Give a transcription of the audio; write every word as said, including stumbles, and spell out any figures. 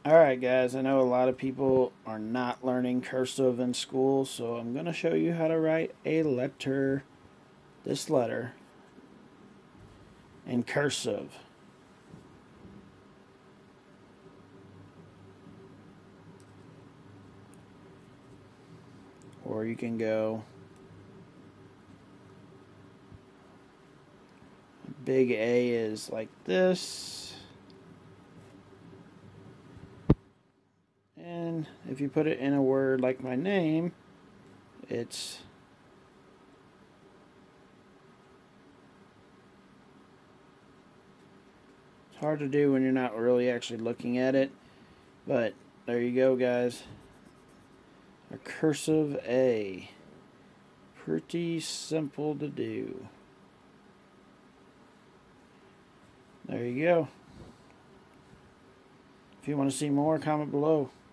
Alright guys, I know a lot of people are not learning cursive in school, so I'm going to show you how to write a letter, this letter, in cursive. Or you can go big A is like this. And if you put it in a word like my name, it's it's hard to do when you're not really actually looking at it, but there you go guys. A cursive A. Pretty simple to do. There you go. If you want to see more, comment below.